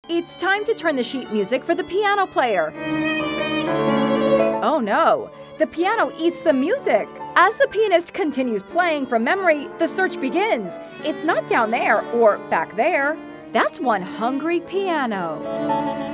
It's time to turn the sheet music for the piano player. Oh no, the piano eats the music. As the pianist continues playing from memory, the search begins. It's not down there or back there. That's one hungry piano.